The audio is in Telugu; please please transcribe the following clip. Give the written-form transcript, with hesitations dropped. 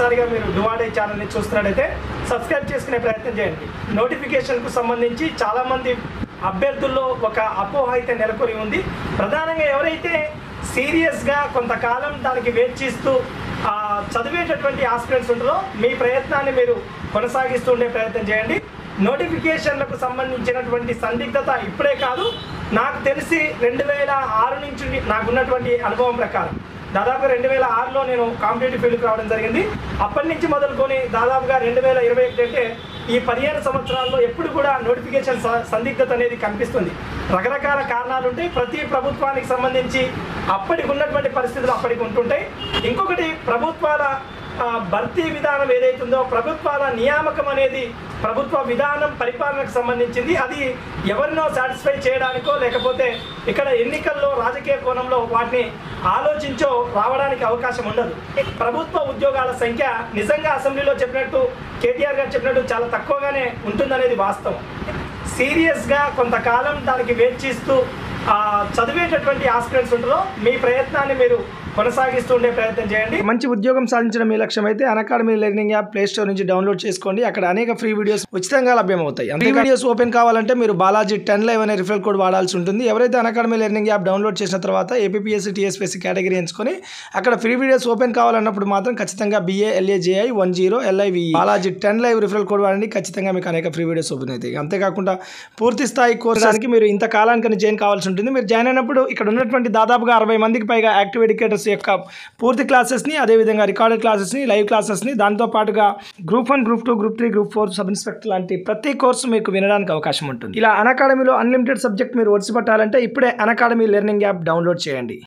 మొదటిసారిగా మీరు డువాడే ఛానల్ని చూస్తున్నట్టయితే సబ్స్క్రైబ్ చేసుకునే ప్రయత్నం చేయండి. నోటిఫికేషన్కు సంబంధించి చాలామంది అభ్యర్థుల్లో ఒక అపోహ అయితే నెలకొని ఉంది. ప్రధానంగా ఎవరైతే సీరియస్గా కొంతకాలం దానికి వెయిట్ చేస్తూ చదివేటటువంటి ఆస్పిరెంట్స్ ఉంటారో మీ ప్రయత్నాన్ని మీరు కొనసాగిస్తూ ఉండే ప్రయత్నం చేయండి. నోటిఫికేషన్లకు సంబంధించినటువంటి సందిగ్ధత ఇప్పుడే కాదు, నాకు తెలిసి 2006 నుంచి నాకున్నటువంటి అనుభవం ప్రకారం దాదాపు 2006లో నేను కాంపిటేటివ్ ఫీల్డ్కి రావడం జరిగింది. అప్పటి నుంచి మొదలుకొని దాదాపుగా 2021 అంటే ఈ 15 సంవత్సరాల్లో ఎప్పుడు కూడా నోటిఫికేషన్ సందిగ్ధత అనేది కనిపిస్తుంది. రకరకాల కారణాలు ఉంటాయి. ప్రతి ప్రభుత్వానికి సంబంధించి అప్పటికి ఉన్నటువంటి పరిస్థితులు అప్పటికి ఉంటుంటాయి. ఇంకొకటి ప్రభుత్వాల భర్తీ విధానం ఏదైతుందో ప్రభుత్వాల నియామకం అనేది ప్రభుత్వ విధానం పరిపాలనకు సంబంధించింది. అది ఎవరినో సాటిస్ఫై చేయడానికో లేకపోతే ఇక్కడ ఎన్నికల్లో రాజకీయ కోణంలో వాటిని ఆలోచించో రావడానికి అవకాశం ఉండదు. ప్రభుత్వ ఉద్యోగాల సంఖ్య నిజంగా అసెంబ్లీలో చెప్పినట్టు కేటీఆర్ గారు చెప్పినట్టు చాలా తక్కువగానే ఉంటుందనేది వాస్తవం. సీరియస్గా కొంతకాలం దానికి వెయిట్ చేస్తూ చదివేటటువంటి ఆస్పిరెంట్స్ ఉంటారో మీ ప్రయత్నాన్ని మీరు కొనసాగిస్తూ ఉండే ప్రయత్నం చేయండి. మంచి ఉద్యోగం సాధించడం మీ లక్ష్యం అయితే Unacademy learning app play store నుంచి డౌన్లోడ్ చేసుకోండి. అక్కడ అనేక ఫ్రీ వీడియోస్ ఉచితంగా లభ్యమవుతాయి. ఫ్రీ వీడియోస్ ఓపెన్ కావాలంటే మీరు బాలాజీ 10 Live అనే రిఫరల్ కోడ్ వాడాల్సి ఉంటుంది. ఎవరైతే అన్అకాడమీ లెర్నింగ్ యాప్ డౌన్లోడ్ చేసిన తర్వాత ఏపీఎస్సీ టీఎస్పీఎస్సీ కేటగిరీ ఎంచుకొని అక్కడ ఫ్రీ వీడియోస్ ఓపెన్ కావాలన్నప్పుడు మాత్రం ఖచ్చితంగా BALAJI 10 LIVE Balaji 10 Live referral code వాడండి. ఖచ్చితంగా మీకు అనేక ఫ్రీ వీడియోస్ ఓపెన్ అవుతాయి. అంతేకాకుండా పూర్తి స్థాయి కోర్సానికి మీరు ఇంత కాలానికి జాయిన్ కావాల్సి ఉంటుంది. మీరు జాయిన్ అయినప్పుడు ఇక్కడ ఉన్నటువంటి దాదాపుగా 60 మందికి పైగా యాక్టివ్ ఎడ్యుకేటర్స్ యొక్క పూర్తి క్లాసెస్ని, అదేవిధంగా రికార్డెడ్ క్లాసెస్ని, లైవ్ క్లాసెస్ని, దాంతో పాటుగా group 1, group 2, group 3, group 4 sub inspector లాంటి ప్రతి కోర్సు మీకు వినడానికి అవకాశం ఉంటుంది. ఇలా అన్అకాడమీలో అన్లిమిటెడ్ సబ్జెక్ట్ మీరు ఒడిసి పట్టాలంటే ఇప్పుడే అన్అకాడమీ లెర్నింగ్ యాప్ డౌన్లోడ్ చేయండి.